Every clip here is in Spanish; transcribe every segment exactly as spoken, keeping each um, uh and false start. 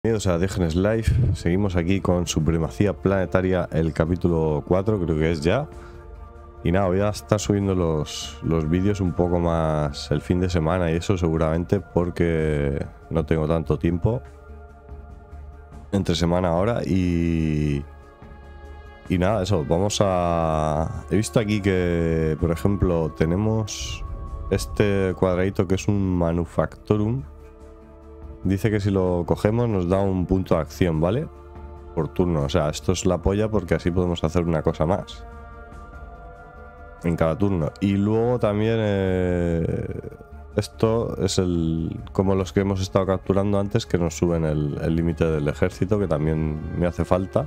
Bienvenidos a Diogenes Live. Seguimos aquí con Supremacía Planetaria, el capítulo cuatro, creo que es ya. Y nada, voy a estar subiendo los, los vídeos un poco más el fin de semana y eso seguramente porque no tengo tanto tiempo entre semana ahora y... Y nada, eso, vamos a... He visto aquí que, por ejemplo, tenemos este cuadradito que es un Manufactorum. Dice que si lo cogemos nos da un punto de acción, ¿vale? Por turno, o sea, esto es la polla porque así podemos hacer una cosa más en cada turno. Y luego también eh, esto es el como los que hemos estado capturando antes, que nos suben el límite del ejército, que también me hace falta.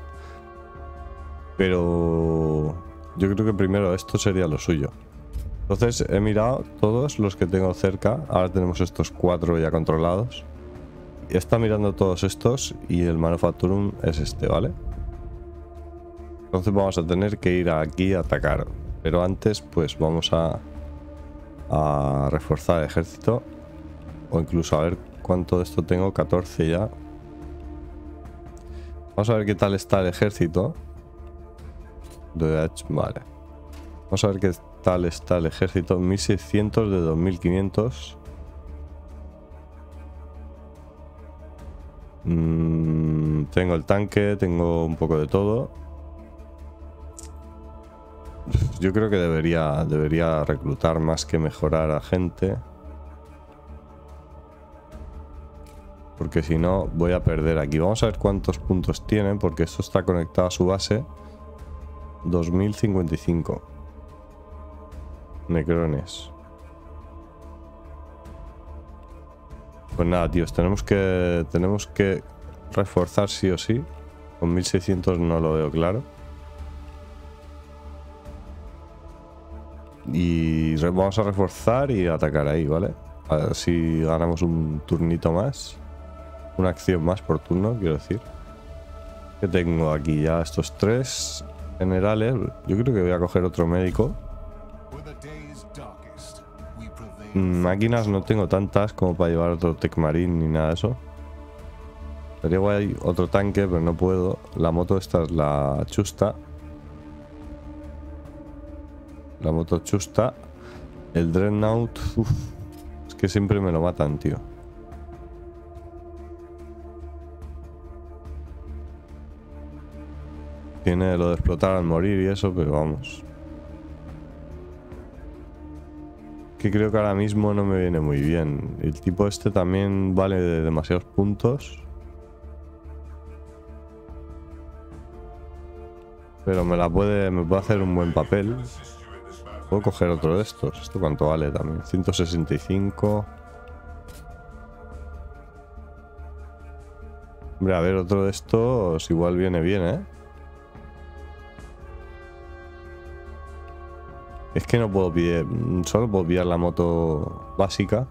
Pero yo creo que primero esto sería lo suyo. Entonces he mirado todos los que tengo cerca. Ahora tenemos estos cuatro ya controlados. Y está mirando todos estos y el Manufacturum es este, ¿vale? Entonces vamos a tener que ir aquí a atacar. Pero antes pues vamos a, a reforzar el ejército. O incluso a ver cuánto de esto tengo, catorce ya. Vamos a ver qué tal está el ejército. Vale. Vamos a ver qué tal está el ejército. mil seiscientos de dos mil quinientos. Mm, tengo el tanque, tengo un poco de todo. Yo creo que debería, debería reclutar más que mejorar a gente. Porque si no voy a perder aquí. Vamos a ver cuántos puntos tienen, porque esto está conectado a su base. dos mil cincuenta y cinco necrones. Pues nada, tíos, tenemos que tenemos que reforzar sí o sí. Con mil seiscientos no lo veo claro. Y vamos a reforzar y atacar ahí, ¿vale? A ver si ganamos un turnito más. Una acción más por turno, quiero decir. Que tengo aquí ya estos tres generales. Yo creo que voy a coger otro médico. Máquinas no tengo tantas como para llevar otro Tech Marine ni nada de eso. Sería guay otro tanque, pero no puedo. La moto esta es la chusta. La moto chusta. El Dreadnought. Uf, es que siempre me lo matan, tío. Tiene lo de explotar al morir y eso, pero vamos. Que creo que ahora mismo no me viene muy bien. El tipo este también vale de demasiados puntos. Pero me la puede, me puede hacer un buen papel. Puedo coger otro de estos. ¿Esto cuánto vale también? ciento sesenta y cinco. Hombre, a ver, otro de estos igual viene bien, ¿eh? Es que no puedo pillar, solo puedo pillar la moto básica.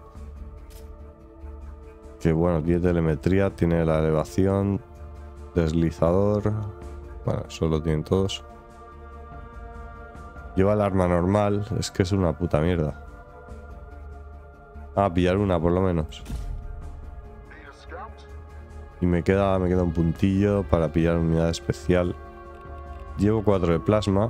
Que bueno, tiene telemetría, tiene la elevación, deslizador. Bueno, eso lo tienen todos. Lleva el arma normal, es que es una puta mierda. Ah, pillar una por lo menos. Y me queda, me queda un puntillo para pillar unidad especial. Llevo cuatro de plasma.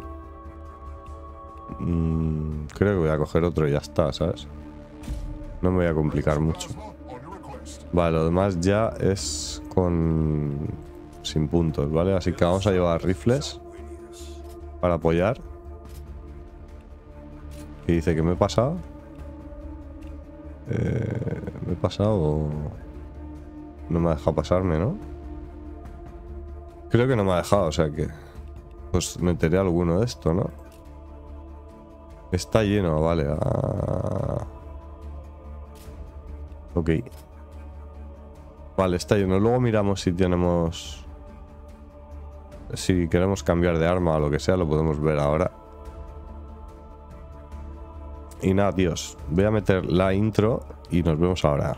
Mm, creo que voy a coger otro y ya está, ¿sabes? No me voy a complicar mucho. Vale, lo demás ya es con... sin puntos, ¿vale? Así que vamos a llevar rifles para apoyar. ¿Qué dice? ¿Que me he pasado? Eh, ¿Me he pasado o...? No me ha dejado pasarme, ¿no? Creo que no me ha dejado, o sea que... Pues meteré alguno de esto, ¿no? Está lleno, vale. Ah. Ok. Vale, está lleno. Luego miramos si tenemos... Si queremos cambiar de arma o lo que sea, lo podemos ver ahora. Y nada, tíos. Voy a meter la intro y nos vemos ahora.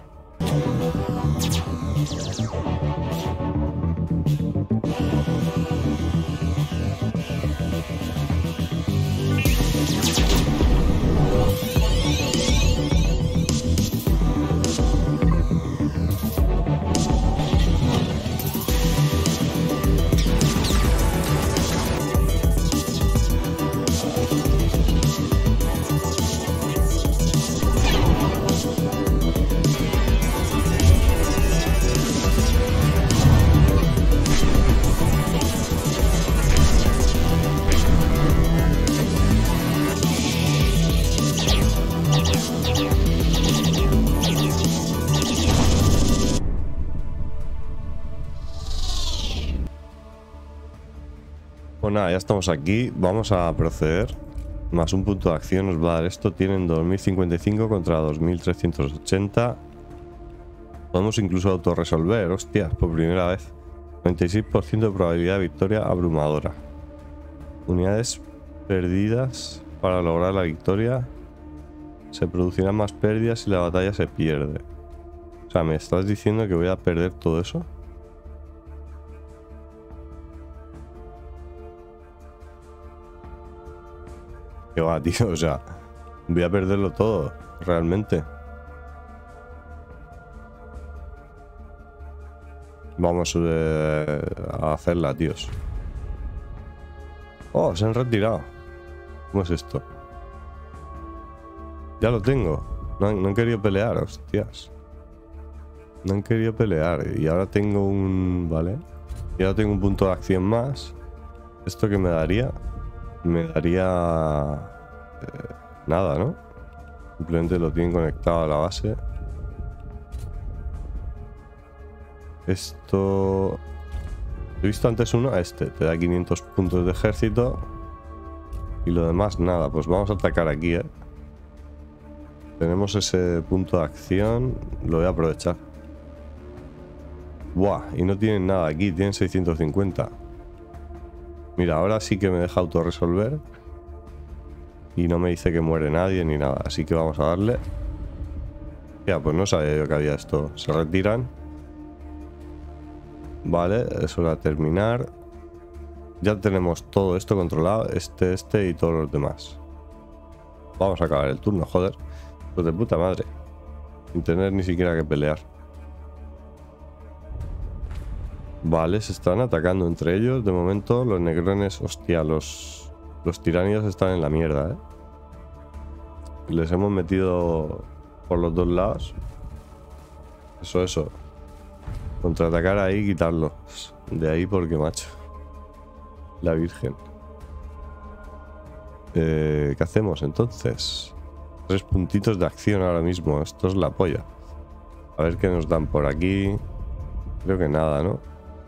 Pues nada, ya estamos aquí. Vamos a proceder. Más un punto de acción nos va a dar esto. Tienen dos mil cincuenta y cinco contra dos mil trescientos ochenta. Podemos incluso autorresolver, hostias, por primera vez. noventa y seis por ciento de probabilidad de victoria abrumadora. Unidades perdidas para lograr la victoria. Se producirán más pérdidas si la batalla se pierde. O sea, ¿me estás diciendo que voy a perder todo eso? Que va, tío, o sea, voy a perderlo todo, realmente. Vamos eh, a hacerla, tíos. Oh, se han retirado. ¿Cómo es esto? Ya lo tengo. No han, no han querido pelear, hostias. No han querido pelear. Y ahora tengo un... Vale. Y ahora tengo un punto de acción más. ¿Esto qué me daría? Me daría... Eh, nada, ¿no? Simplemente lo tienen conectado a la base. Esto... He visto antes uno, a este. Te da quinientos puntos de ejército. Y lo demás, nada. Pues vamos a atacar aquí, ¿eh? Tenemos ese punto de acción. Lo voy a aprovechar. Buah, y no tienen nada aquí. Tienen seiscientos cincuenta. Mira, ahora sí que me deja autorresolver. Y no me dice que muere nadie ni nada. Así que vamos a darle. Ya, pues no sabía yo que había esto. Se retiran. Vale, eso va a terminar. Ya tenemos todo esto controlado. Este, este y todos los demás. Vamos a acabar el turno, joder. Pues de puta madre. Sin tener ni siquiera que pelear. Vale, se están atacando entre ellos. De momento los negrones... Hostia, los... Los tiránidos están en la mierda, ¿eh? Les hemos metido por los dos lados. Eso, eso. Contraatacar ahí y quitarlos. De ahí porque, macho. La virgen. Eh, ¿Qué hacemos entonces? Tres puntitos de acción ahora mismo. Esto es la polla. A ver qué nos dan por aquí. Creo que nada, ¿no?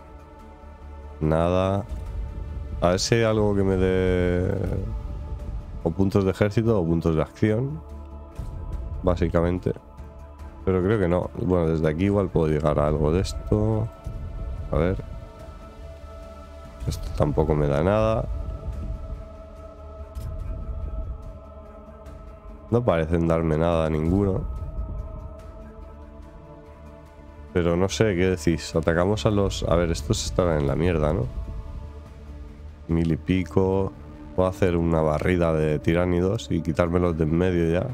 Nada. A ver si hay algo que me dé... O puntos de ejército o puntos de acción. Básicamente. Pero creo que no. Bueno, desde aquí igual puedo llegar a algo de esto. A ver. Esto tampoco me da nada. No parecen darme nada ninguno. Pero no sé, ¿qué decís? Atacamos a los... A ver, estos estarán en la mierda, ¿no? Mil y pico. Puedo hacer una barrida de tiránidos y quitármelos de en medio ya.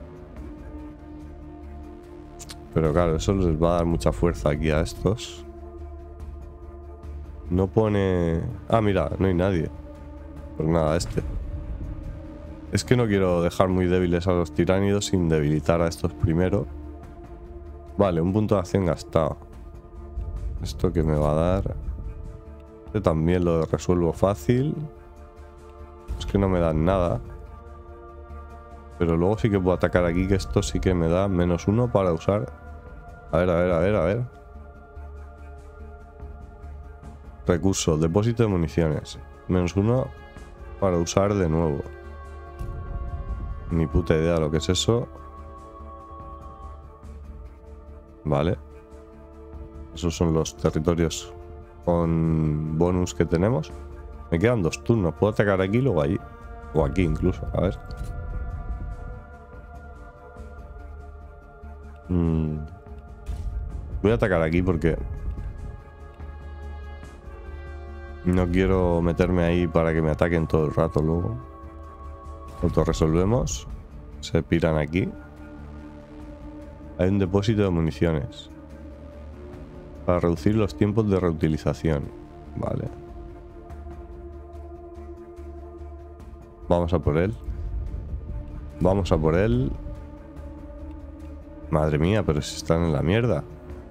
Pero claro, eso les va a dar mucha fuerza aquí a estos. No pone... Ah, mira, no hay nadie. Pues nada, este. Es que no quiero dejar muy débiles a los tiránidos sin debilitar a estos primero. Vale, un punto de acción gastado. ¿Esto qué me va a dar? Este también lo resuelvo fácil. Es que no me dan nada. Pero luego sí que puedo atacar aquí, que esto sí que me da menos uno para usar. A ver, a ver, a ver, a ver. Recurso, depósito de municiones. Menos uno para usar de nuevo. Ni puta idea lo que es eso. Vale. Esos son los territorios con bonus que tenemos. Me quedan dos turnos. Puedo atacar aquí y luego allí. O aquí incluso. A ver. Mm. Voy a atacar aquí porque no quiero meterme ahí para que me ataquen todo el rato luego. Autorresolvemos. Se piran aquí. Hay un depósito de municiones. Para reducir los tiempos de reutilización. Vale. Vamos a por él. Vamos a por él. Madre mía, pero si están en la mierda.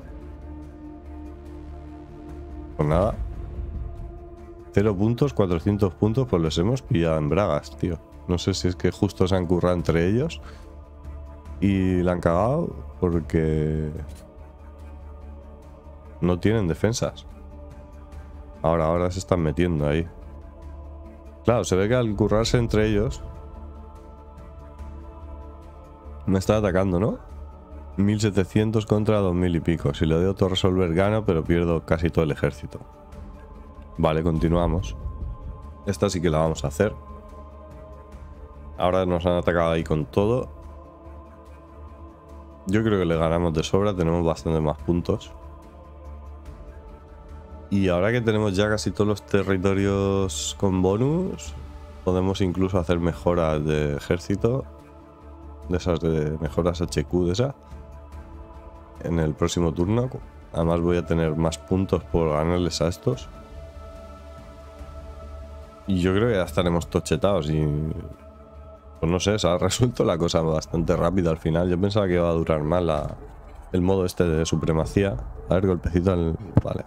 Pues nada. Cero puntos, cuatrocientos puntos, pues los hemos pillado en bragas, tío. No sé si es que justo se han currado entre ellos y la han cagado porque no tienen defensas. Ahora, ahora se están metiendo ahí. Claro, se ve que al currarse entre ellos me está atacando, ¿no? mil setecientos contra dos mil y pico. Si le doy auto resolver gano, pero pierdo casi todo el ejército. Vale, continuamos. Esta sí que la vamos a hacer. Ahora nos han atacado ahí con todo. Yo creo que le ganamos de sobra. Tenemos bastante más puntos. Y ahora que tenemos ya casi todos los territorios con bonus, podemos incluso hacer mejoras de ejército. De esas de mejoras H Q de esa. En el próximo turno. Además voy a tener más puntos por ganarles a estos. Y yo creo que ya estaremos tochetados y... Pues no sé, se ha resuelto la cosa bastante rápido al final. Yo pensaba que iba a durar más la, el modo este de supremacía. A ver, golpecito al... Vale.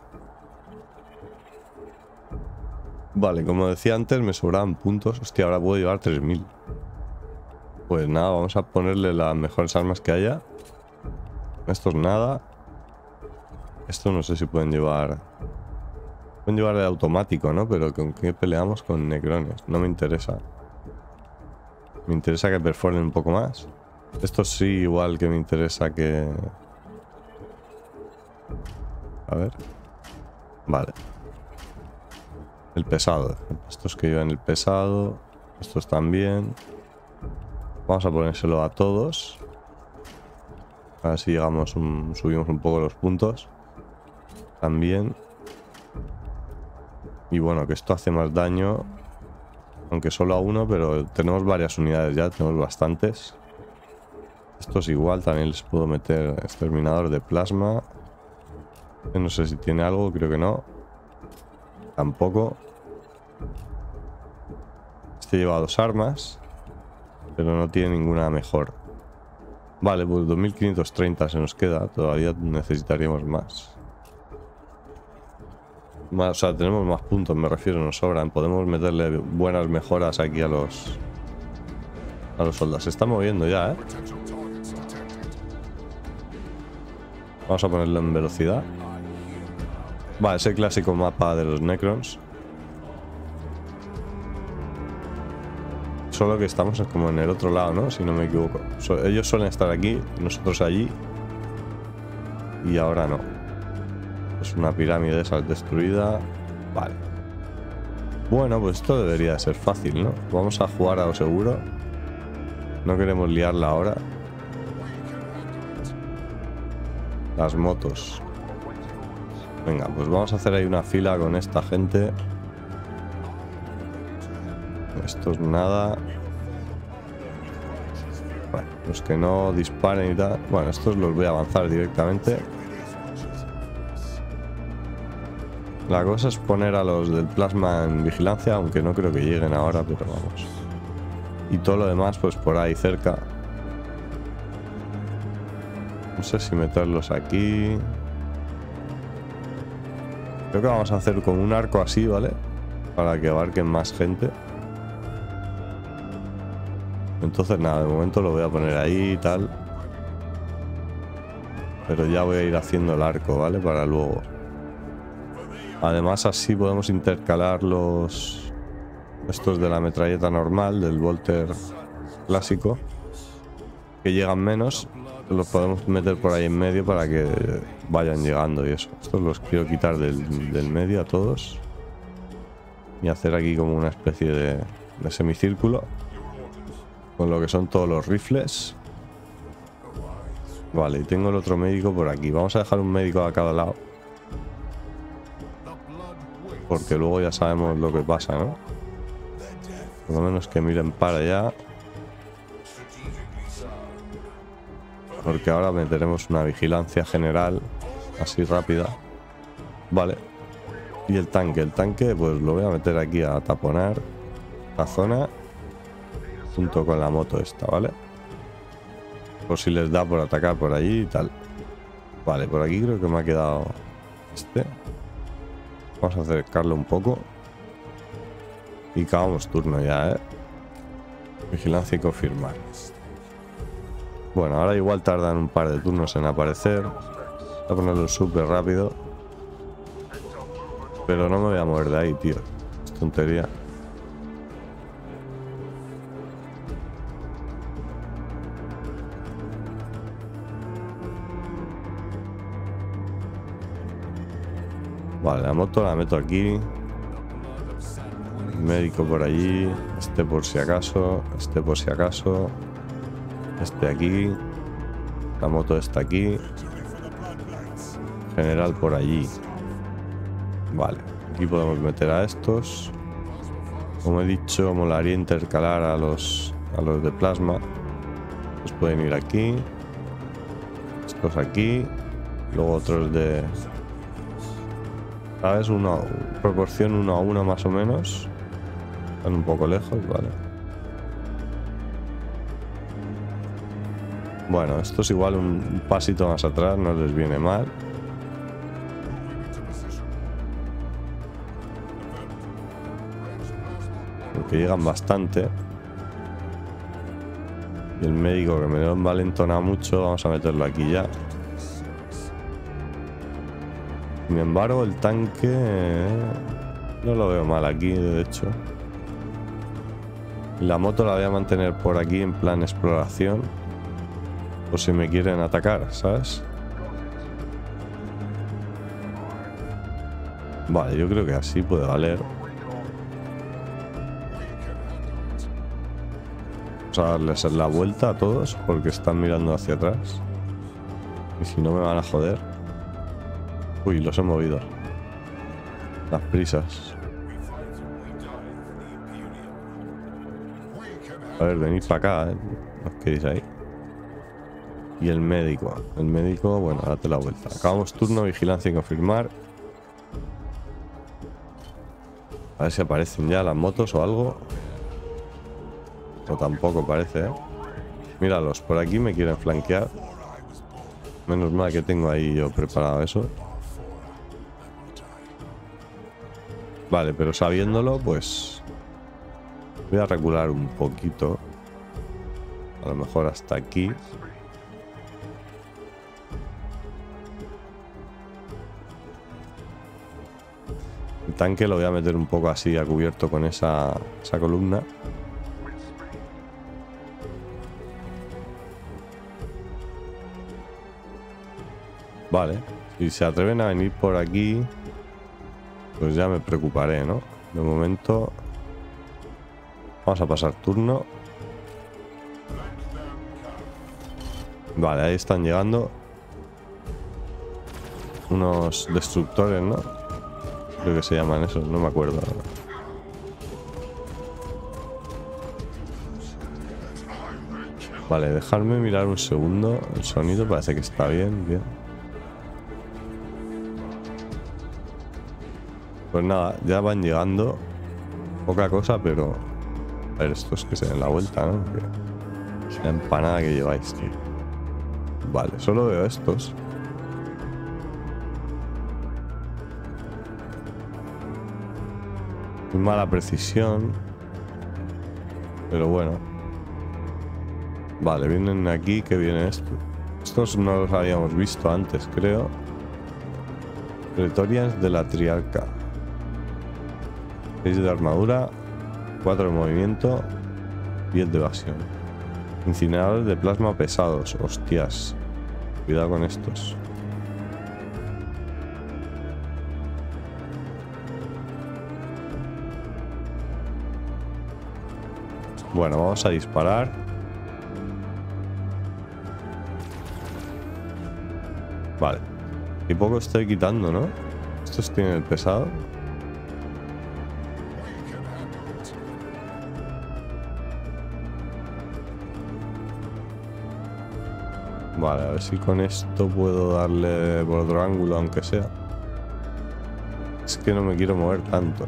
Vale, como decía antes, me sobraban puntos. Hostia, ahora puedo llevar tres mil. Pues nada, vamos a ponerle las mejores armas que haya. Esto es nada. Esto no sé si pueden llevar... Pueden llevar el automático, ¿no? Pero ¿con qué peleamos? Con necrones. No me interesa. Me interesa que perforen un poco más. Esto sí, igual que me interesa que... A ver. Vale. El pesado. Estos que llevan el pesado. Estos también. Vamos a ponérselo a todos. A ver si llegamos un, subimos un poco los puntos. También. Y bueno, que esto hace más daño. Aunque solo a uno, pero tenemos varias unidades ya, tenemos bastantes. Estos igual, también les puedo meter exterminador de plasma. No sé si tiene algo, creo que no. Tampoco. Este lleva dos armas, pero no tiene ninguna mejor. Vale, pues dos mil quinientos treinta se nos queda, todavía necesitaríamos más. Más, o sea, tenemos más puntos, me refiero, nos sobran. Podemos meterle buenas mejoras aquí a los a los soldados. Se está moviendo ya, ¿eh? Vamos a ponerlo en velocidad. Vale, ese clásico mapa de los Necrons. Solo que estamos como en el otro lado, ¿no? Si no me equivoco. So, ellos suelen estar aquí, nosotros allí. Y ahora no. Es una pirámide de esas destruida. Vale. Bueno, pues esto debería ser fácil, ¿no? Vamos a jugar a lo seguro. No queremos liarla ahora. Las motos. Venga, pues vamos a hacer ahí una fila con esta gente. Esto es nada. Bueno, los que no disparen y tal. Bueno, estos los voy a avanzar directamente. La cosa es poner a los del plasma en vigilancia, aunque no creo que lleguen ahora, pero vamos. Y todo lo demás, pues por ahí cerca. No sé si meterlos aquí. Creo que vamos a hacer con un arco así, ¿vale? Para que abarquen más gente. Entonces nada, de momento lo voy a poner ahí y tal. Pero ya voy a ir haciendo el arco, ¿vale? Para luego. Además así podemos intercalar los... Estos de la metralleta normal, del Volter clásico. Que llegan menos. Los podemos meter por ahí en medio para que vayan llegando y eso. Estos los quiero quitar del, del medio a todos. Y hacer aquí como una especie de, de semicírculo. Con lo que son todos los rifles. Vale, y tengo el otro médico por aquí. Vamos a dejar un médico a cada lado. Porque luego ya sabemos lo que pasa, ¿no? Por lo menos que miren para allá. Porque ahora meteremos una vigilancia general. Así rápida. Vale. Y el tanque. El tanque pues lo voy a meter aquí a taponar la zona. Junto con la moto esta, ¿vale? Por si les da por atacar por allí y tal. Vale, por aquí creo que me ha quedado este. Vamos a acercarlo un poco. Y acabamos turno ya, ¿eh? Vigilancia y confirmar. Bueno, ahora igual tardan un par de turnos en aparecer. Voy a ponerlo súper rápido. Pero no me voy a mover de ahí, tío. Es tontería. Vale, la moto la meto aquí. Médico por allí. Este por si acaso. Este por si acaso. Este aquí. La moto está aquí. General por allí. Vale. Aquí podemos meter a estos. Como he dicho, molaría intercalar a los, a los de plasma. Pues pueden ir aquí. Estos aquí. Luego otros de... ¿Sabes? Uno, proporción uno a uno más o menos. Están un poco lejos, vale. Bueno, esto es igual un pasito más atrás, no les viene mal. Porque llegan bastante. Y el médico, que me lo envalentona mucho, vamos a meterlo aquí ya. Sin embargo, el tanque eh, no lo veo mal aquí, de hecho. La moto la voy a mantener por aquí en plan exploración. Por si me quieren atacar, ¿sabes? Vale, yo creo que así puede valer. Vamos a darles la vuelta a todos porque están mirando hacia atrás. Y si no me van a joder. Uy, los he movido. Las prisas. A ver, venid para acá, ¿eh? ¿Os queréis ahí? Y el médico. El médico, bueno, date la vuelta. Acabamos turno, vigilancia y confirmar. A ver si aparecen ya las motos o algo. O tampoco parece, ¿eh? Míralos, por aquí me quieren flanquear. Menos mal que tengo ahí yo preparado eso. Vale, pero sabiéndolo, pues... Voy a recular un poquito. A lo mejor hasta aquí. El tanque lo voy a meter un poco así a cubierto con esa, esa columna. Vale, si se atreven a venir por aquí, pues ya me preocuparé, ¿no? De momento vamos a pasar turno. Vale, ahí están llegando unos destructores, ¿no? Creo que se llaman esos, no me acuerdo. Vale, dejarme mirar un segundo. El sonido parece que está bien, bien. Pues nada, ya van llegando. Poca cosa, pero... A ver, estos que se den la vuelta, ¿no? La empanada que lleváis, tío. Vale, solo veo estos. Muy mala precisión. Pero bueno. Vale, vienen aquí. ¿Qué viene esto? Estos no los habíamos visto antes, creo. Pretorians de la Triarca. seis de armadura, cuatro de movimiento, diez de evasión. Incineradores de plasma pesados. Hostias. Cuidado con estos. Bueno, vamos a disparar. Vale. Y poco estoy quitando, ¿no? Estos tienen el pesado. Vale, a ver si con esto puedo darle por otro ángulo, aunque sea. Es que no me quiero mover tanto.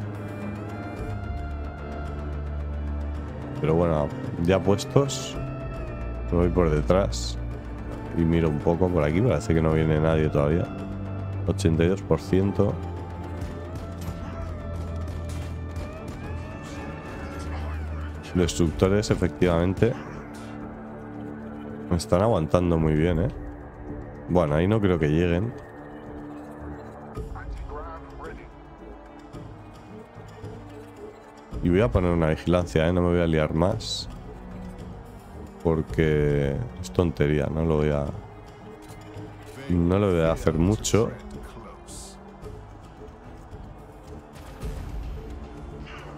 Pero bueno, ya puestos, me voy por detrás y miro un poco por aquí. Parece que no viene nadie todavía. ochenta y dos por ciento. Destructores, efectivamente. Me están aguantando muy bien, ¿eh? Bueno, ahí no creo que lleguen. Y voy a poner una vigilancia, ¿eh? No me voy a liar más. Porque es tontería, no lo voy a... No lo voy a hacer mucho.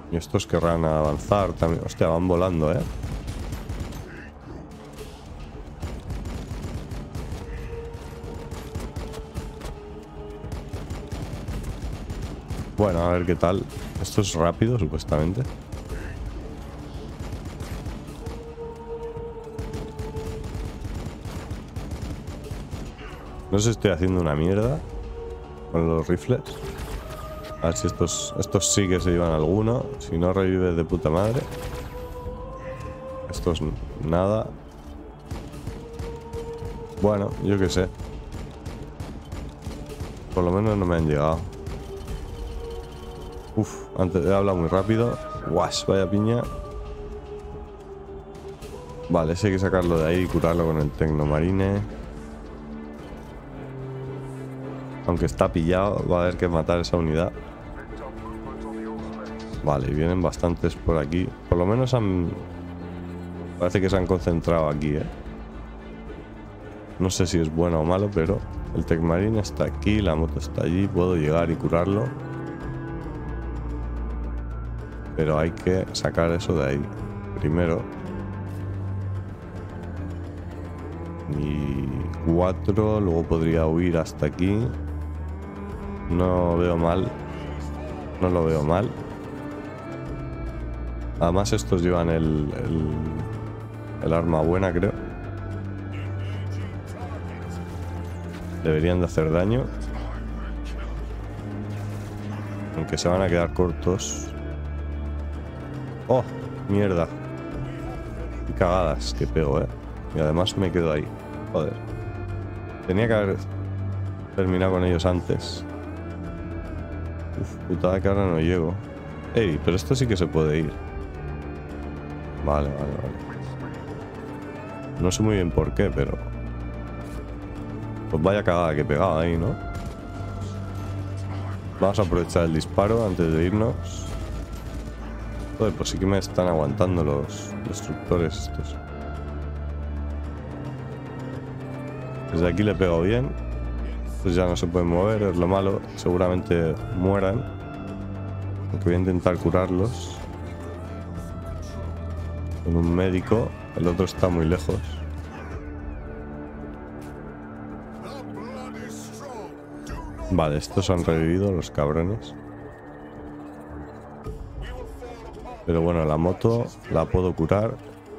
Y estos querrán avanzar también. Hostia, van volando, ¿eh? Bueno, a ver qué tal. Esto es rápido, supuestamente. No sé si estoy haciendo una mierda con los rifles. A ver si estos, estos sí que se llevan alguno. Si no, revive de puta madre. Estos nada. Bueno, yo qué sé. Por lo menos no me han llegado. Uf, antes he hablado muy rápido. Guas, vaya piña. Vale, ese hay que sacarlo de ahí y curarlo con el Tecnomarine. Aunque está pillado, va a haber que matar esa unidad. Vale, vienen bastantes por aquí. Por lo menos han... Parece que se han concentrado aquí, ¿eh? No sé si es bueno o malo, pero el Tecnomarine está aquí, la moto está allí. Puedo llegar y curarlo. Pero hay que sacar eso de ahí primero. Y cuatro, luego podría huir hasta aquí. No veo mal. No lo veo mal. Además estos llevan el, el, el arma buena, creo. Deberían de hacer daño. Aunque se van a quedar cortos. ¡Oh! Mierda. Qué cagadas que pego, ¿eh? Y además me quedo ahí. Joder. Tenía que haber terminado con ellos antes. Uf, putada que ahora no llego. Ey, pero esto sí que se puede ir. Vale, vale, vale. No sé muy bien por qué, pero... Pues vaya cagada que he pegado ahí, ¿no? Vamos a aprovechar el disparo antes de irnos. Joder, pues sí que me están aguantando los destructores estos. Desde aquí le he pegado bien. Pues ya no se pueden mover, es lo malo. Seguramente mueran. Aunque voy a intentar curarlos. Con un médico. El otro está muy lejos. Vale, estos han revivido, los cabrones. Pero bueno, la moto la puedo curar.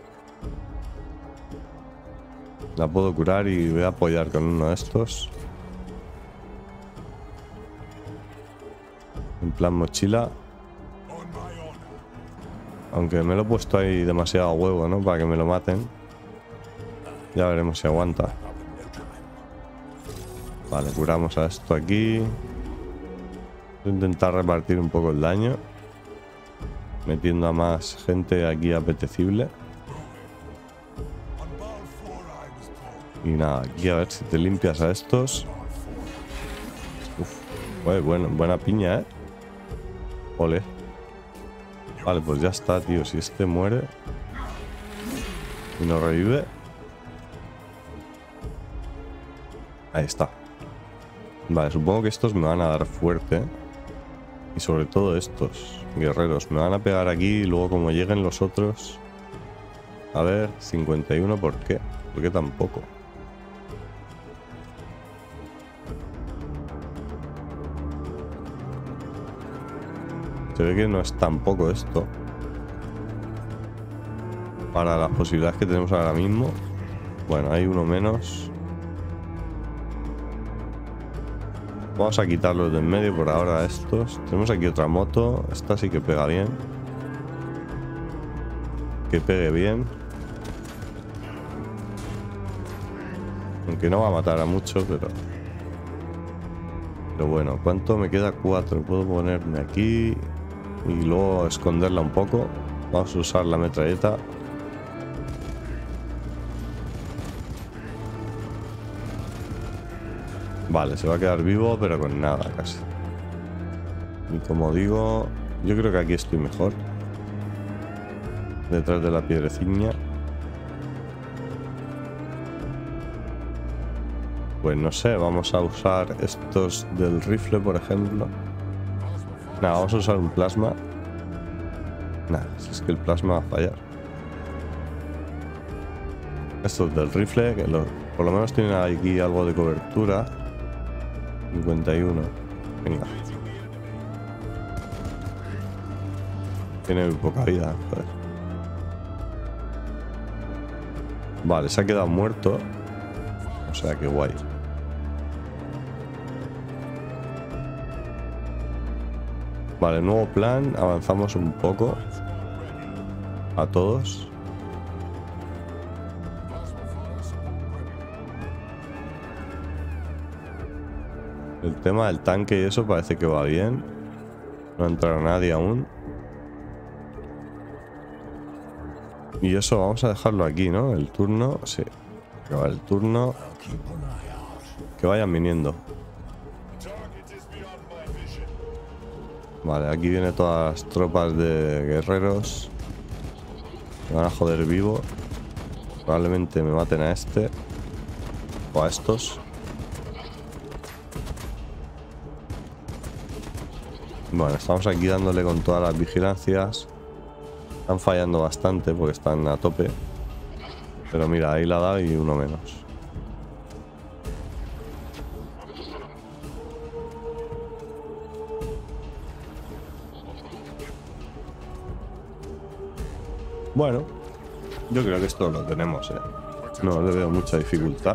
La puedo curar y voy a apoyar con uno de estos. En plan mochila. Aunque me lo he puesto ahí demasiado a huevo, ¿no? Para que me lo maten. Ya veremos si aguanta. Vale, curamos a esto aquí. Voy a intentar repartir un poco el daño. Metiendo a más gente aquí apetecible. Y nada, aquí a ver si te limpias a estos. Uf, pues bueno, buena piña, ¿eh? Ole. Vale, pues ya está, tío. Si este muere y no revive. Ahí está. Vale, supongo que estos me van a dar fuerte, ¿eh? Y sobre todo estos guerreros. Me van a pegar aquí y luego como lleguen los otros... A ver, cincuenta y uno, ¿por qué? ¿Por qué tan poco? Se ve que no es tan poco esto. Para las posibilidades que tenemos ahora mismo. Bueno, hay uno menos. Vamos a quitarlos de en medio por ahora a estos. Tenemos aquí otra moto. Esta sí que pega bien. Que pegue bien. Aunque no va a matar a mucho, pero... Pero bueno, ¿cuánto me queda? Cuatro. Puedo ponerme aquí y luego esconderla un poco. Vamos a usar la metralleta. Vale, se va a quedar vivo, pero con nada casi. Y como digo, yo creo que aquí estoy mejor. Detrás de la piedreciña. Pues no sé, vamos a usar estos del rifle, por ejemplo. Nada, vamos a usar un plasma. Nada, si es que el plasma va a fallar. Estos del rifle, que lo, por lo menos tienen aquí algo de cobertura. cincuenta y uno. Venga. Tiene muy poca vida, joder. Vale, se ha quedado muerto. O sea, que guay. Vale, nuevo plan. Avanzamos un poco. A todos. El tema del tanque y eso parece que va bien. No ha entrado nadie aún. Y eso vamos a dejarlo aquí, ¿no? El turno, sí. Acabar el turno. Que vayan viniendo. Vale, aquí vienen todas las tropas de guerreros. Me van a joder vivo. Probablemente me maten a este. O a estos. Bueno, estamos aquí dándole con todas las vigilancias. Están fallando bastante porque están a tope. Pero mira, ahí la ha dado y uno menos. Bueno, yo creo que esto lo tenemos, eh. No le veo mucha dificultad.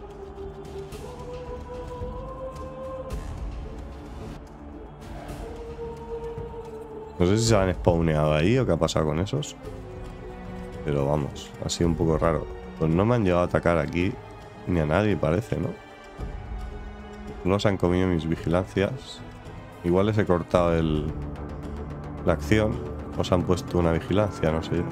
No sé si se han spawneado ahí o qué ha pasado con esos. Pero vamos, ha sido un poco raro. Pues no me han llegado a atacar aquí ni a nadie, parece, ¿no? No se han comido mis vigilancias. Igual les he cortado el, la acción. O se han puesto una vigilancia, no sé yo.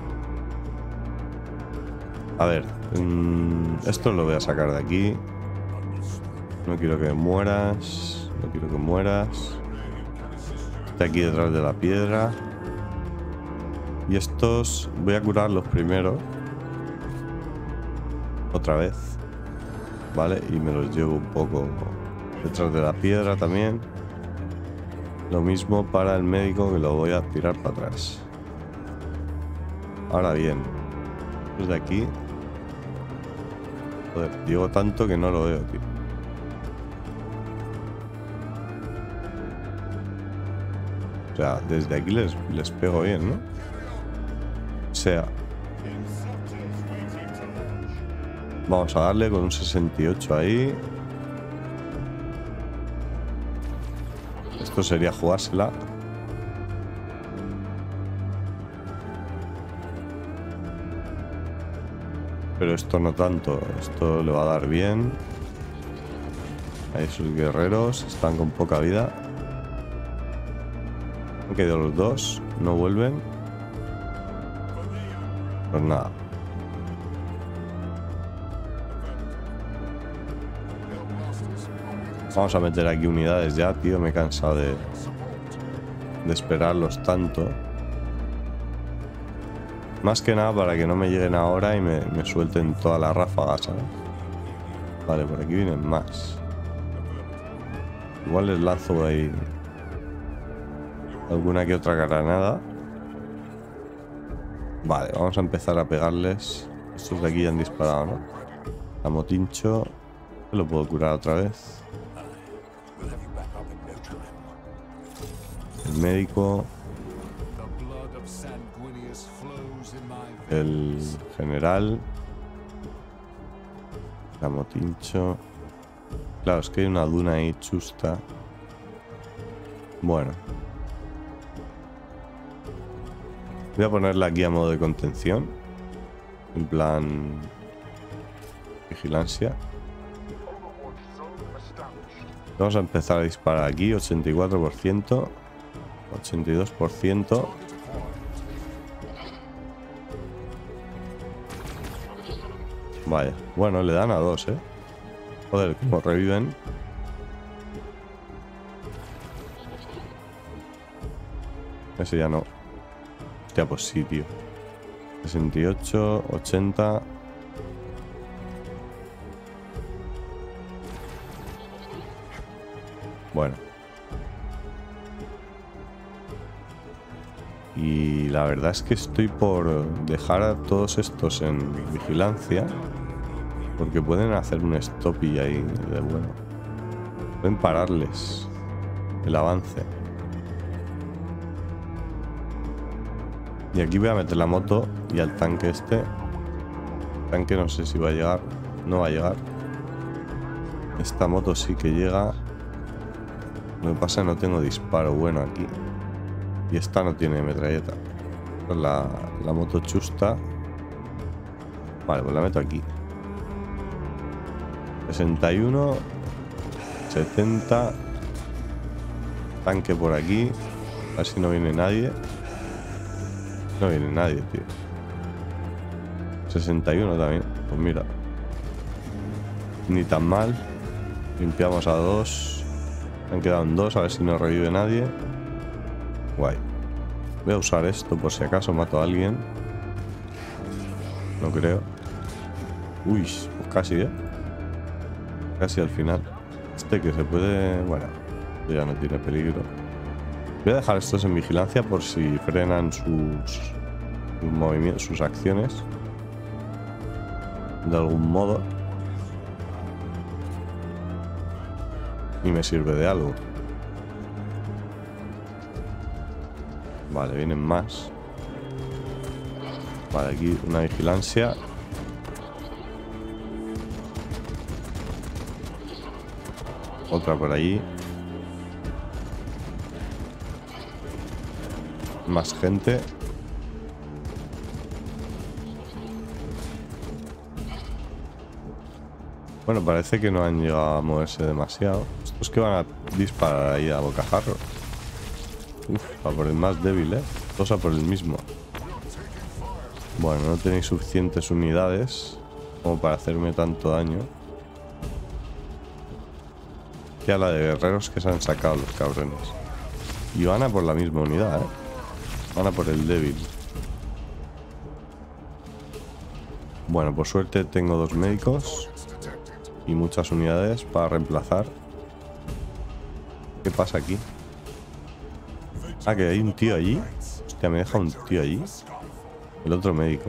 A ver, mmm, esto lo voy a sacar de aquí. No quiero que mueras. No quiero que mueras. Está aquí detrás de la piedra. Y estos voy a curarlos primero. Otra vez. Vale, y me los llevo un poco detrás de la piedra también. Lo mismo para el médico, que lo voy a tirar para atrás. Ahora bien, desde aquí. Joder, llego tanto que no lo veo, tío. O sea, desde aquí les, les pego bien, ¿no? O sea, vamos a darle con un sesenta y ocho ahí. Esto sería jugársela. Pero esto no tanto. Esto le va a dar bien. Ahí sus guerreros están con poca vida. Han quedado los dos. No vuelven. Pues nada. Vamos a meter aquí unidades ya, tío. Me he cansado de, de esperarlos tanto. Más que nada para que no me lleguen ahora y me, me suelten todas las ráfagas, ¿sabes? Vale, por aquí vienen más. Igual les lanzo ahí alguna que otra granada. Vale, vamos a empezar a pegarles. Estos de aquí ya han disparado, ¿no? A Motincho. Lo puedo curar otra vez. El médico. El general. La Motincho. Claro, es que hay una duna ahí chusta. Bueno. Voy a ponerla aquí a modo de contención. En plan... vigilancia. Vamos a empezar a disparar aquí. ochenta y cuatro por ciento. ochenta y dos por ciento. Vaya. Bueno, le dan a dos, ¿eh? Joder, como reviven. Ese ya no. Hostia, pues sí, tío. sesenta y ocho, ochenta. Bueno. Y la verdad es que estoy por dejar a todos estos en vigilancia, porque pueden hacer un stop y ahí de bueno. Pueden pararles el avance. Y aquí voy a meter la moto y al tanque este. El tanque no sé si va a llegar. No va a llegar. Esta moto sí que llega. Lo que pasa es que no tengo disparo bueno aquí. Y esta no tiene metralleta. La, la moto chusta. Vale, pues la meto aquí. sesenta y uno. setenta. Tanque por aquí. A ver si no viene nadie. No viene nadie, tío. sesenta y uno también. Pues mira. Ni tan mal. Limpiamos a dos. Han quedado en dos. A ver si no revive nadie. Guay. Voy a usar esto por si acaso mato a alguien. No creo. Uy, pues casi, ¿eh? Casi al final. Este que se puede... Bueno, ya no tiene peligro. Voy a dejar estos en vigilancia por si frenan sus, sus movimientos, sus acciones. De algún modo. Y me sirve de algo. Vale, vienen más. Vale, aquí una vigilancia. Otra por allí. Más gente. Bueno, parece que no han llegado a moverse demasiado. Estos que van a disparar ahí a bocajarro. Uf, a por el más débil, ¿eh? Todos a por el mismo. Bueno, no tenéis suficientes unidades como para hacerme tanto daño. Ya la de guerreros que se han sacado los cabrones. Y van a por la misma unidad, ¿eh? Van a por el débil. Bueno, por suerte tengo dos médicos y muchas unidades para reemplazar. ¿Qué pasa aquí? Ah, que hay un tío allí. Hostia, me deja un tío allí. El otro médico.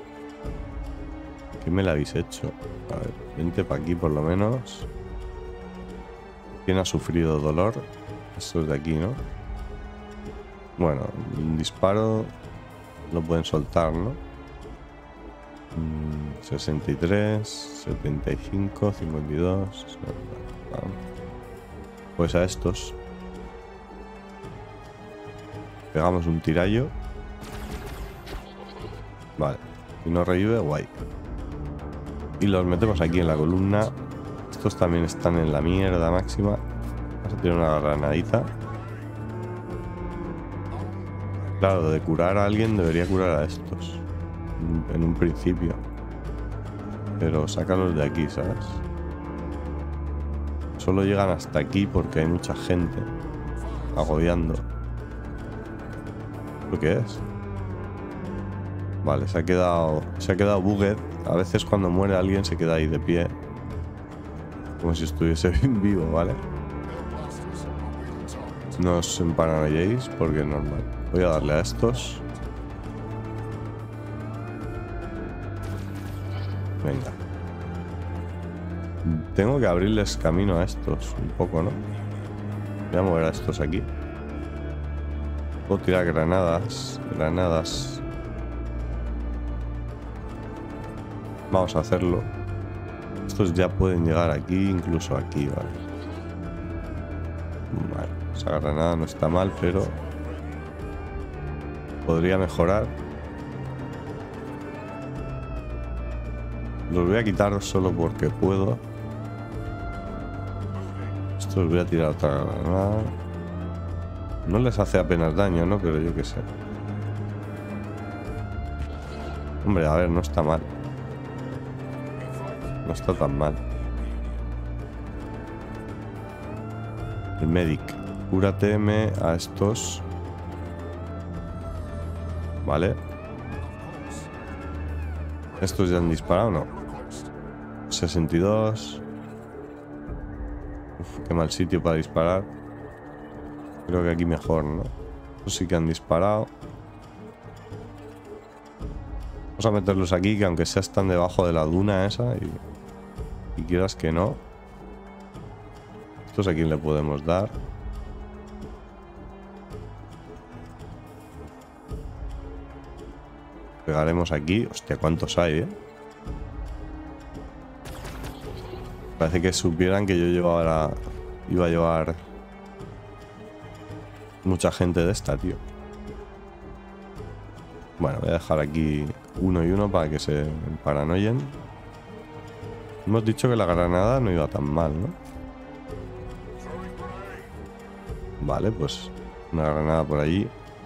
¿Qué me lo habéis hecho? A ver, vente para aquí por lo menos. ¿Quién ha sufrido dolor? Estos de aquí, ¿no? Bueno, un disparo lo pueden soltar, ¿no? Mm, sesenta y tres, setenta y cinco, cincuenta y dos. Pues a estos pegamos un tirallo. Vale, si no revive, guay. Y los metemos aquí en la columna. Estos también están en la mierda máxima. Vamos a tirar una granadita. Claro, de curar a alguien debería curar a estos en un principio. Pero sácalos de aquí, ¿sabes? Solo llegan hasta aquí porque hay mucha gente agobiando. ¿Lo que es? Vale, se ha quedado se ha quedado bugged. A veces cuando muere alguien se queda ahí de pie, como si estuviese vivo, ¿vale? No os emparanoyéis porque es normal. Voy a darle a estos. Venga. Tengo que abrirles camino a estos un poco, ¿no? Voy a mover a estos aquí. Puedo tirar granadas. Granadas. Vamos a hacerlo. Estos ya pueden llegar aquí, incluso aquí, ¿vale? Vale, esa granada no está mal, pero podría mejorar. Los voy a quitar solo porque puedo. Estos voy a tirar otra granada. No les hace apenas daño, ¿no? Pero yo qué sé. Hombre, a ver, no está mal. No está tan mal. El medic. Cúrateme a estos. Vale. ¿Estos ya han disparado o no? sesenta y dos. Uf, qué mal sitio para disparar. Creo que aquí mejor, ¿no? Estos sí que han disparado. a meterlos aquí, que aunque sea están debajo de la duna esa. Y, y quieras que no. Estos a quién le podemos dar. Pegaremos aquí. Hostia, ¿cuántos hay, eh? Parece que supieran que yo llevaba, iba a llevar mucha gente de esta, tío. Bueno, voy a dejar aquí uno y uno para que se paranoien. Hemos dicho que la granada no iba tan mal, ¿no? Vale, pues una granada por allí.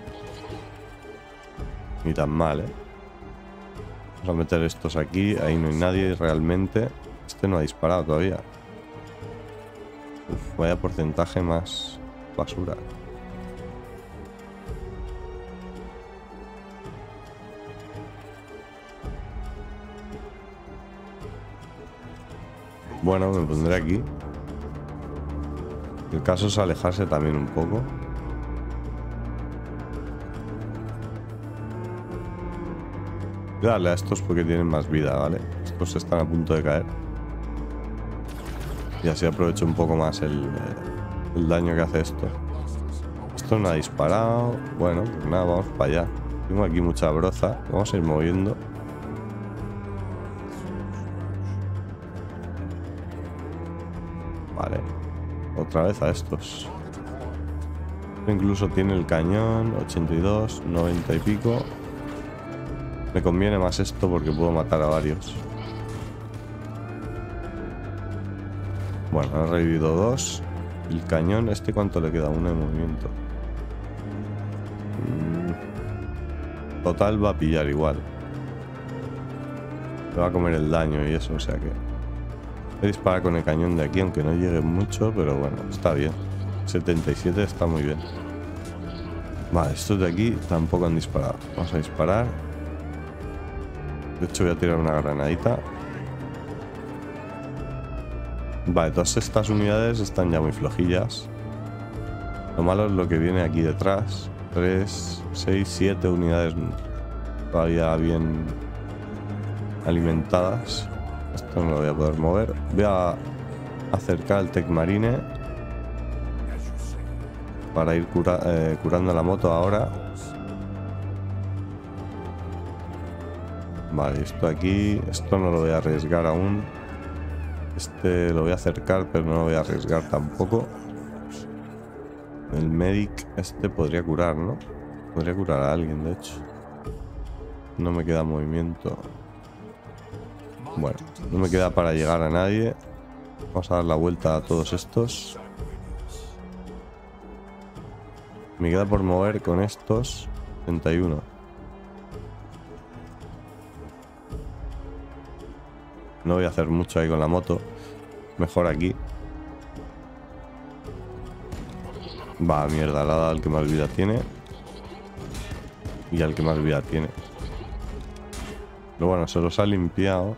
Ni tan mal, ¿eh? Vamos a meter estos aquí. Ahí no hay nadie realmente. Este no ha disparado todavía. Uf, vaya porcentaje más basura. Bueno, me pondré aquí. El caso es alejarse también un poco. Voy a darle a estos porque tienen más vida, ¿vale? Estos están a punto de caer. Y así aprovecho un poco más el, el daño que hace esto. Esto no ha disparado. Bueno, pues nada, vamos para allá. Tengo aquí mucha broza. Vamos a ir moviendo. Vale. Otra vez a estos. Incluso tiene el cañón. ochenta y dos, noventa y pico. Me conviene más esto porque puedo matar a varios. Bueno, ha revivido dos. El cañón, ¿este cuánto le queda? Uno de movimiento. Mm. Total va a pillar igual. Me va a comer el daño y eso, o sea que... Voy a disparar con el cañón de aquí, aunque no llegue mucho, pero bueno, está bien. setenta y siete está muy bien. Vale, estos de aquí tampoco han disparado. Vamos a disparar. De hecho voy a tirar una granadita. Vale, todas estas unidades están ya muy flojillas. Lo malo es lo que viene aquí detrás. tres, seis, siete unidades todavía bien alimentadas. Esto no lo voy a poder mover. Voy a acercar el Tech Marine para ir cura eh, curando la moto ahora. Vale, esto aquí, esto no lo voy a arriesgar aún. Este lo voy a acercar, pero no lo voy a arriesgar tampoco. El medic este podría curar, ¿no? Podría curar a alguien, de hecho. No me queda movimiento. Bueno, no me queda para llegar a nadie. Vamos a dar la vuelta a todos estos. Me queda por mover con estos treinta y uno. No voy a hacer mucho ahí con la moto. Mejor aquí. Va, mierda, la da al que más vida tiene. Y al que más vida tiene. Pero bueno, se los ha limpiado.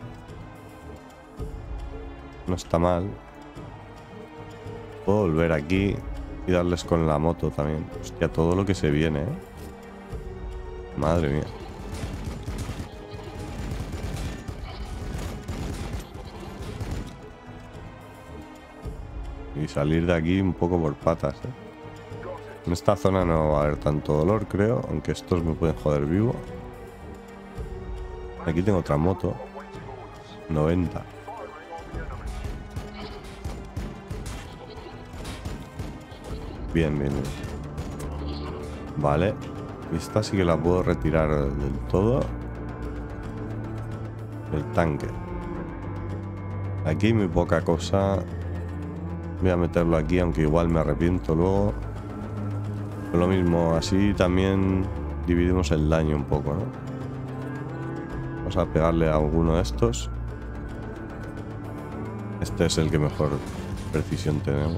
No está mal. Puedo volver aquí y darles con la moto también. Hostia, todo lo que se viene, ¿eh? Madre mía. Y salir de aquí un poco por patas, ¿eh? En esta zona no va a haber tanto dolor, creo. Aunque estos me pueden joder vivo. Aquí tengo otra moto. noventa. Bien, bien, bien. Vale. Y esta sí que la puedo retirar del todo. El tanque. Aquí muy poca cosa. Voy a meterlo aquí, aunque igual me arrepiento luego. Pero lo mismo, así también dividimos el daño un poco, ¿no? Vamos a pegarle a alguno de estos. Este es el que mejor precisión tenemos.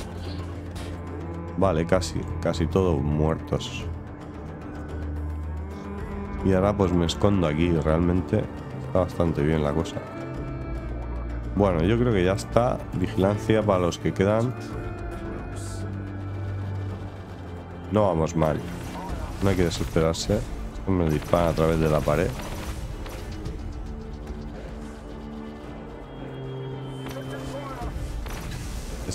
Vale, casi, casi todos muertos. Y ahora pues me escondo aquí, realmente está bastante bien la cosa. Bueno, yo creo que ya está. Vigilancia para los que quedan. No vamos mal. No hay que desesperarse. Esto me dispara a través de la pared.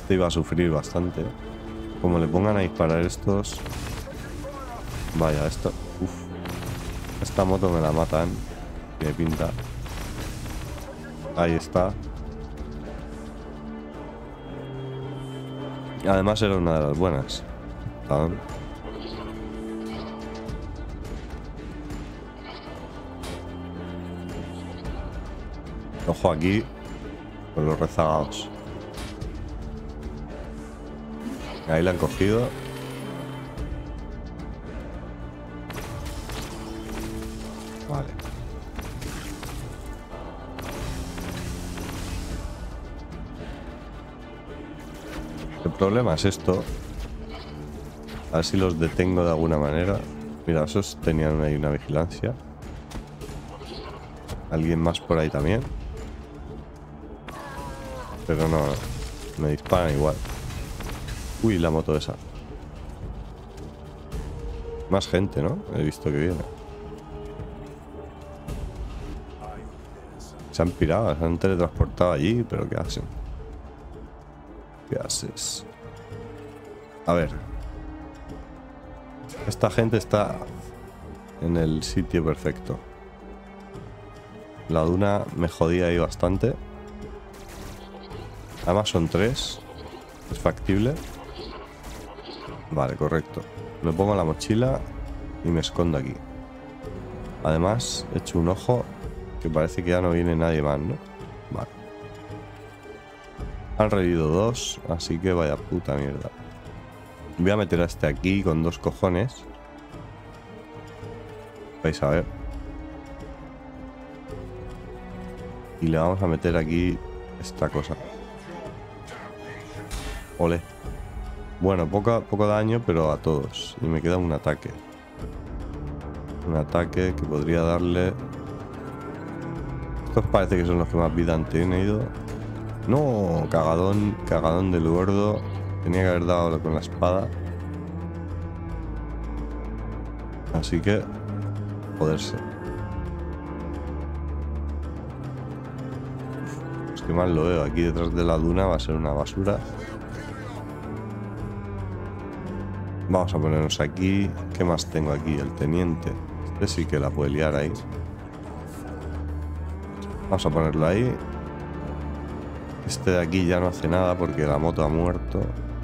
Este iba a sufrir bastante. Como le pongan a disparar estos... Vaya, esto... Uf. Esta moto me la matan. Tiene pinta. Ahí está. Además era una de las buenas. ¿Saben? Ojo aquí con los rezagados. Ahí la han cogido. Vale. El problema es esto. A ver si los detengo de alguna manera. Mira, esos tenían ahí una vigilancia. Alguien más por ahí también. Pero no, no, me disparan igual. Uy, la moto esa. Más gente, ¿no? He visto que viene. Se han pirado, se han teletransportado allí, pero ¿qué hacen? ¿Qué haces? A ver. Esta gente está en el sitio perfecto. La duna me jodía ahí bastante. Además son tres. Es factible. Vale, correcto. Me pongo la mochila y me escondo aquí. Además, he hecho un ojo que parece que ya no viene nadie más, ¿no? Vale. Han revivido dos, así que vaya puta mierda. Voy a meter a este aquí con dos cojones. Vais a ver. Y le vamos a meter aquí esta cosa. Ole. Bueno, poco, poco daño, pero a todos. Y me queda un ataque. Un ataque que podría darle... Estos parece que son los que más vida han tenido. No, cagadón, cagadón del gordo. Tenía que haber dado con la espada. Así que... Joderse. Pues que mal lo veo. Aquí detrás de la duna va a ser una basura. Vamos a ponernos aquí. ¿Qué más tengo aquí? El teniente. Este sí que la puede liar ahí. Vamos a ponerlo ahí. Este de aquí ya no hace nada porque la moto ha muerto.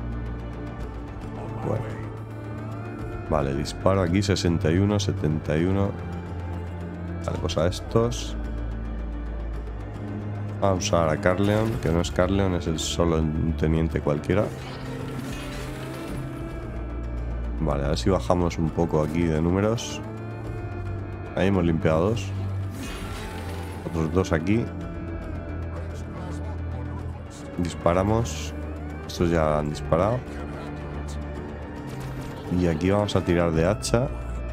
Bueno. Vale, disparo aquí. sesenta y uno, setenta y uno. Vale, pues a estos. Vamos a usar a Carleon, que no es Carleon, es el solo un teniente cualquiera. Vale, a ver si bajamos un poco aquí de números. Ahí hemos limpiado dos. Otros dos aquí. Disparamos. Estos ya han disparado. Y aquí vamos a tirar de hacha.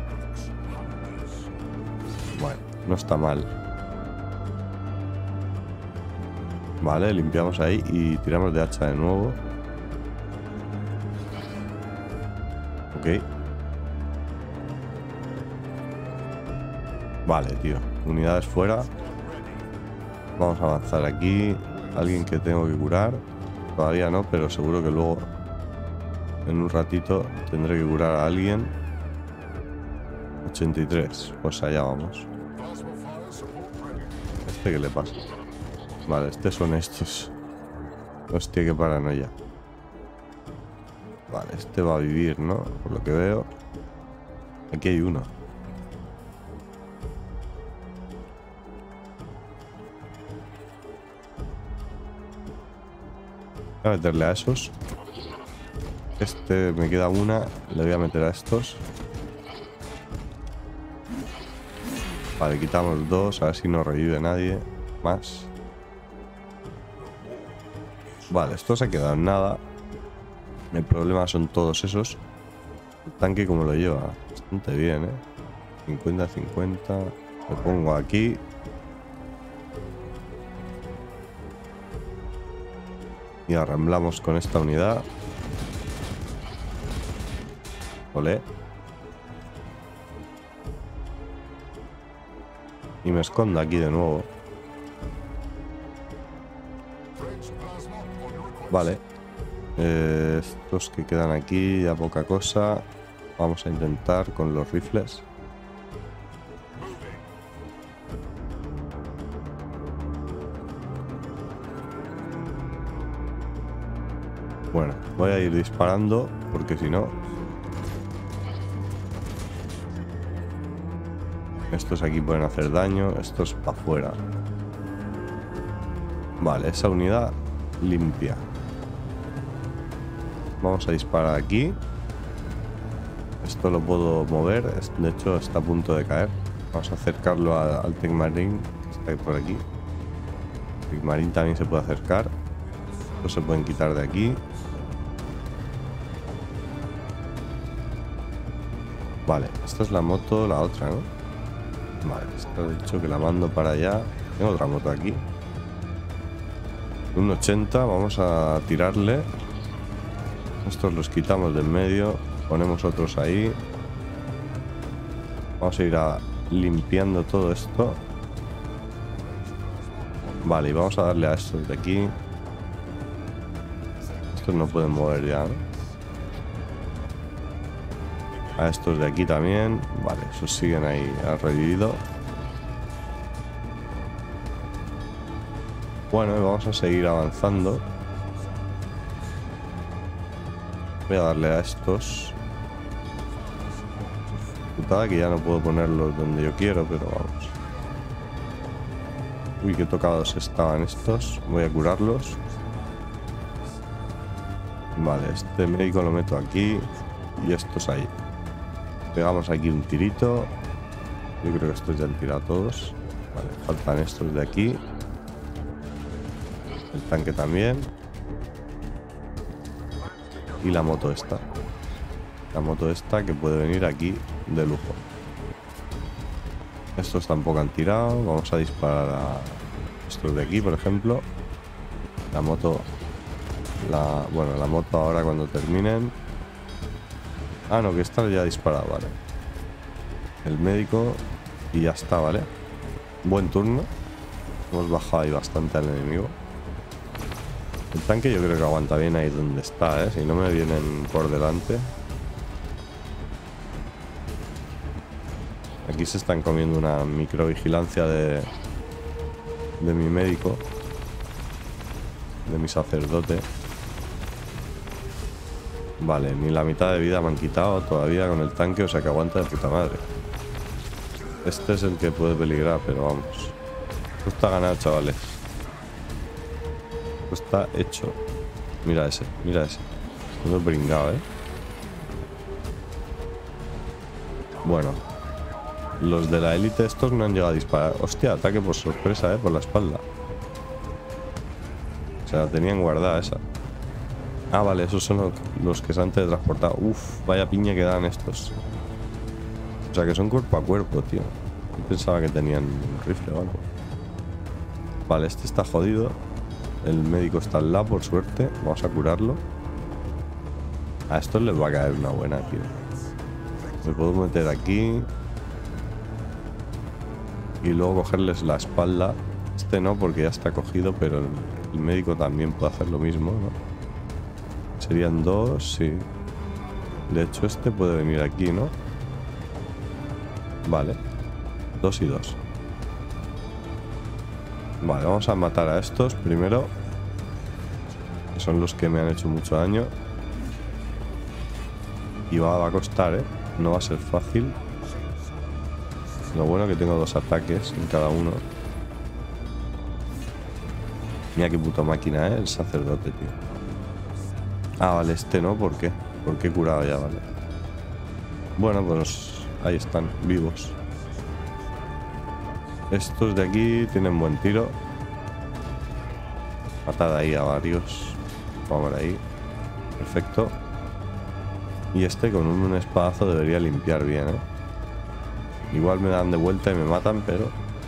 Bueno, no está mal. Vale, limpiamos ahí y tiramos de hacha de nuevo. Ok. Vale, tío. Unidades fuera. Vamos a avanzar aquí. Alguien que tengo que curar. Todavía no, pero seguro que luego en un ratito tendré que curar a alguien. ochenta y tres. Pues allá vamos. ¿Este qué le pasa? Vale, estos son estos. Hostia, qué paranoia. Vale, este va a vivir, ¿no? Por lo que veo. Aquí hay uno. Voy a meterle a esos. Este me queda una. Le voy a meter a estos. Vale, quitamos dos. A ver si no revive nadie más. Vale, esto se ha quedado en nada. El problema son todos esos. El tanque como lo lleva. Bastante bien, ¿eh? cincuenta cincuenta. Lo pongo aquí. Y arramblamos con esta unidad. Olé. Y me escondo aquí de nuevo. Vale. Eh, estos que quedan aquí, ya poca cosa. Vamos a intentar con los rifles. Bueno, voy a ir disparando porque si no... Estos aquí pueden hacer daño, estos para afuera. Vale, esa unidad limpia. Vamos a disparar aquí. Esto lo puedo mover, de hecho está a punto de caer. Vamos a acercarlo a, al Tecmarín, que está ahí por aquí. El Tecmarín también se puede acercar. Estos se pueden quitar de aquí. Vale, esta es la moto, la otra, ¿no? Vale, esto he dicho que la mando para allá. Tengo otra moto aquí. Un ochenta, vamos a tirarle. Estos los quitamos de en medio. Ponemos otros ahí. Vamos a ir a limpiando todo esto. Vale, y vamos a darle a estos de aquí. Estos no pueden mover ya, ¿no? A estos de aquí también. Vale, esos siguen ahí al revivido. Bueno, vamos a seguir avanzando. Voy a darle a estos. Putada que ya no puedo ponerlos donde yo quiero, pero vamos. Uy, qué tocados estaban estos. Voy a curarlos. Vale, este médico lo meto aquí. Y estos ahí. Pegamos aquí un tirito. Yo creo que estos ya han tirado todos. Vale, faltan estos de aquí. El tanque también. Y la moto esta. La moto esta que puede venir aquí de lujo. Estos tampoco han tirado. Vamos a disparar a estos de aquí, por ejemplo. La moto... La, bueno, la moto ahora cuando terminen. Ah, no, que esta ya ha disparado, vale. El médico y ya está, ¿vale? Buen turno. Hemos bajado ahí bastante al enemigo. El tanque yo creo que aguanta bien ahí donde está, ¿eh? Si no me vienen por delante. Aquí se están comiendo una microvigilancia de, de mi médico. De mi sacerdote. Vale, ni la mitad de vida me han quitado todavía con el tanque, o sea que aguanta de puta madre. Este es el que puede peligrar, pero vamos. Esto está ganado, chavales. Esto está hecho. Mira ese, mira ese. Todo pringado, ¿eh? Bueno. Los de la élite estos no han llegado a disparar. Hostia, ataque por sorpresa, ¿eh? Por la espalda. O sea, la tenían guardada esa. Ah, vale, esos son los, los que se han teletransportado. Uf, vaya piña que dan estos. O sea, que son cuerpo a cuerpo, tío. Yo pensaba que tenían un rifle o algo. Vale, este está jodido. El médico está al lado, por suerte. Vamos a curarlo. A estos les va a caer una buena, tío. Me puedo meter aquí. Y luego cogerles la espalda. Este no, porque ya está cogido, pero el, el médico también puede hacer lo mismo, ¿no? Serían dos, sí. De hecho, este puede venir aquí, ¿no? Vale. Dos y dos. Vale, vamos a matar a estos primero. Que son los que me han hecho mucho daño. Y va, va a costar, ¿eh? No va a ser fácil. Lo bueno es que tengo dos ataques en cada uno. Mira qué puta máquina, ¿eh? El sacerdote, tío. Ah, vale, este no, ¿por qué? ¿Por qué he curado ya? Vale. Bueno, pues ahí están, vivos. Estos de aquí tienen buen tiro. Matad ahí a varios. Vamos ahí. Perfecto. Y este con un espadazo debería limpiar bien, ¿eh? Igual me dan de vuelta y me matan, pero...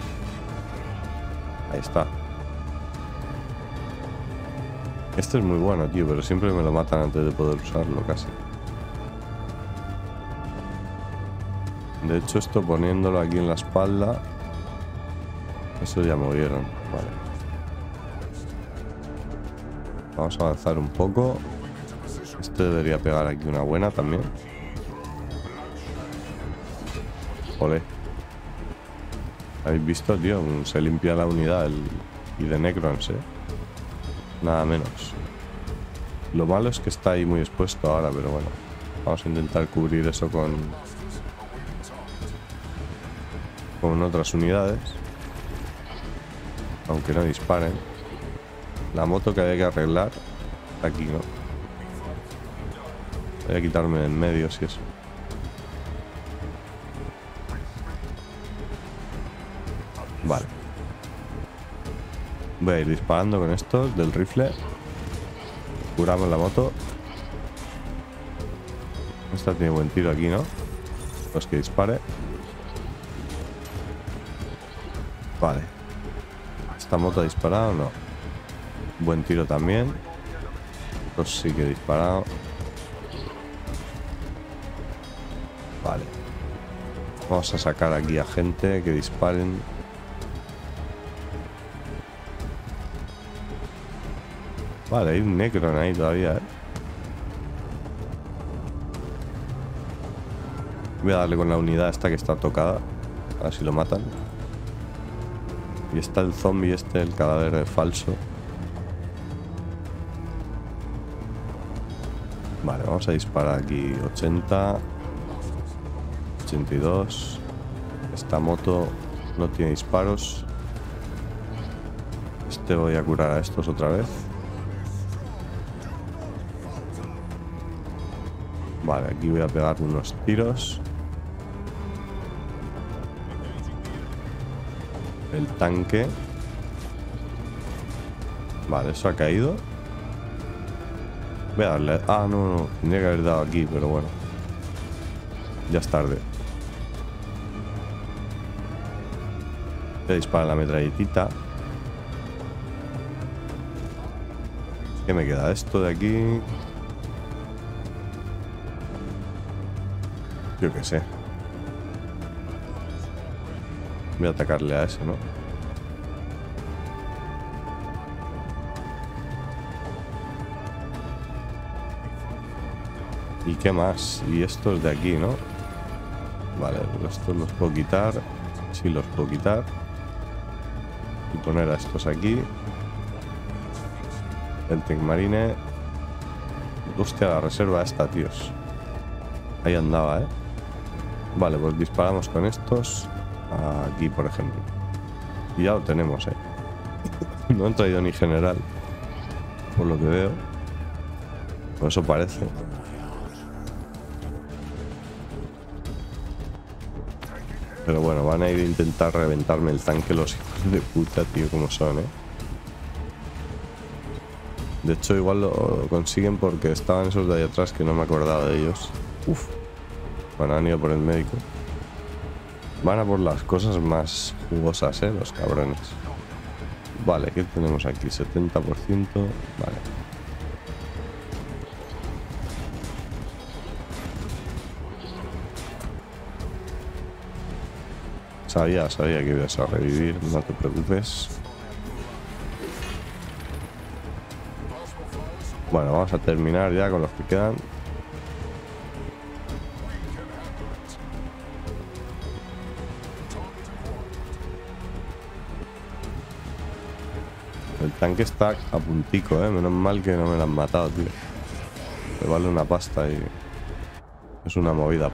Ahí está. Este es muy bueno, tío, pero siempre me lo matan antes de poder usarlo, casi. De hecho, esto poniéndolo aquí en la espalda... Eso ya movieron, vale. Vamos a avanzar un poco. Este debería pegar aquí una buena también. Ole. ¿Habéis visto, tío? Se limpia la unidad el... y de Necrons, eh. Nada menos. Lo malo es que está ahí muy expuesto ahora, pero bueno. Vamos a intentar cubrir eso con... con otras unidades. Aunque no disparen. La moto que había que arreglar está aquí, ¿no? Voy a quitarme de en medio si eso. Vale. Voy a ir disparando con estos del rifle. Curamos la moto. Esta tiene buen tiro aquí, ¿no? Pues que dispare. Vale. ¿Esta moto ha disparado o no? Buen tiro también. Pues sí que he disparado. Vale. Vamos a sacar aquí a gente que disparen. Vale, hay un Necron ahí todavía, ¿eh? Voy a darle con la unidad esta que está tocada. A ver si lo matan. Y está el zombie este, el cadáver falso. Vale, vamos a disparar aquí. ochenta. ochenta y dos. Esta moto no tiene disparos. Este voy a curar a estos otra vez. Vale, aquí voy a pegar unos tiros. El tanque. Vale, eso ha caído. Voy a darle... Ah, no, no. Tendría que haber dado aquí, pero bueno. Ya es tarde. Voy a disparar la metralletita. ¿Qué me queda? Esto de aquí... Yo qué sé. Voy a atacarle a ese, ¿no? ¿Y qué más? Y estos de aquí, ¿no? Vale, pues estos los puedo quitar. Sí, los puedo quitar. Y poner a estos aquí. El Tech Marine. Hostia, la reserva esta, tíos. Ahí andaba, ¿eh? Vale, pues disparamos con estos. Aquí, por ejemplo. Y ya lo tenemos, ¿eh? No han traído ni general. Por lo que veo. Por eso parece. Pero bueno, van a ir a intentar reventarme el tanque los hijos de puta, tío, como son, ¿eh? De hecho, igual lo consiguen porque estaban esos de ahí atrás que no me acordaba de ellos. Uf. Bueno, han ido por el médico. Van a por las cosas más jugosas, ¿eh? Los cabrones. Vale, ¿qué tenemos aquí? setenta por ciento. Vale. Sabía, sabía que ibas a revivir, no te preocupes. Bueno, vamos a terminar ya con los que quedan. El tanque está a puntico, eh. Menos mal que no me lo han matado, tío. Me vale una pasta y es una movida.